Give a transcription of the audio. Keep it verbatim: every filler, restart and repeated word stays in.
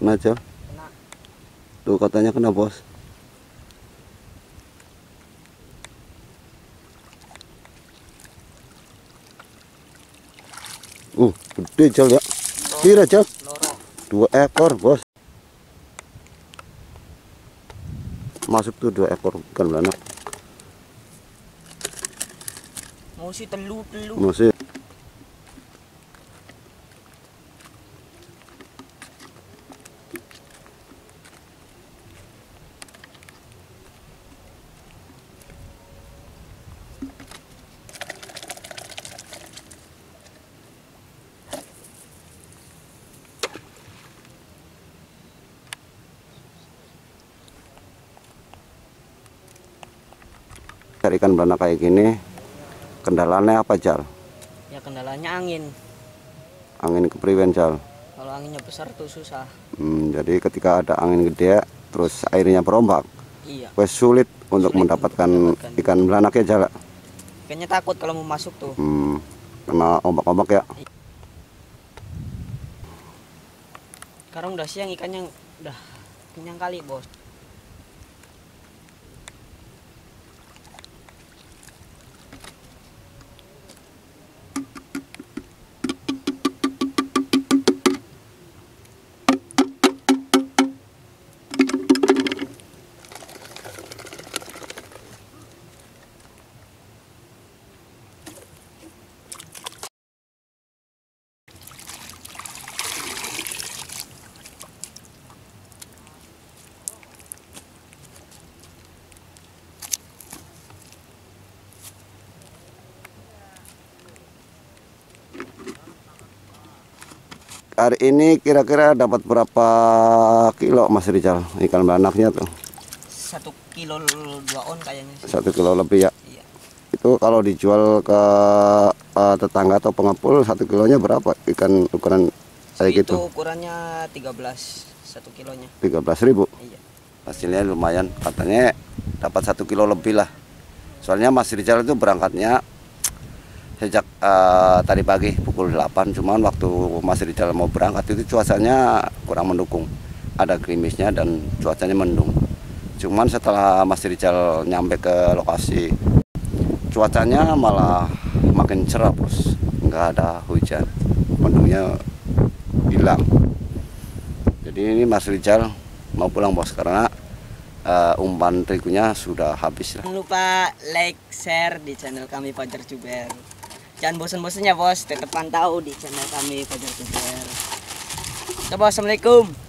Kena aja. Kena. Tuh katanya kena bos. Uh, gede Jal ya. Kira Jal. Dua ekor bos. Masuk tuh dua ekor ikan belanak. Masih telu-telu. Masih. Cari ikan belanak kayak gini, kendalanya apa Jal? Ya kendalanya angin. Angin kepriwen Jal. Kalau anginnya besar tuh susah. Hmm, jadi ketika ada angin gede, terus airnya berombak, Iya. wes sulit untuk Sulit mendapatkan, untuk mendapatkan ikan belanak ya Jal. Ikannya takut kalau mau masuk tuh. Hmm, kena ombak-ombak ya. Sekarang udah siang ikannya udah kenyang kali bos. Hari ini kira-kira dapat berapa kilo Mas Rizal ikan belanaknya tuh? Satu kilo dua on kayaknya sih. Satu kilo lebih ya. Iya. Itu kalau dijual ke uh, tetangga atau pengepul satu kilonya berapa ikan ukuran kayak Itu gitu? ukurannya tiga belas satu kilonya. tiga belas ribu. Iya. Hasilnya lumayan, katanya dapat satu kilo lebih lah. Soalnya Mas Rizal itu berangkatnya sejak uh, tadi pagi pukul delapan, cuman waktu Mas Rizal mau berangkat itu cuacanya kurang mendukung, ada gerimisnya dan cuacanya mendung. Cuman setelah Mas Rizal nyampe ke lokasi, cuacanya malah makin cerah bos, nggak ada hujan, mendungnya hilang. Jadi ini Mas Rizal mau pulang bos karena uh, umpan terigunya sudah habis. Jangan lupa like, share di channel kami Fajar Cuber. Jangan bosan-bosannya bos, tetap pantau di channel kami Fajar Cuber. Assalamualaikum.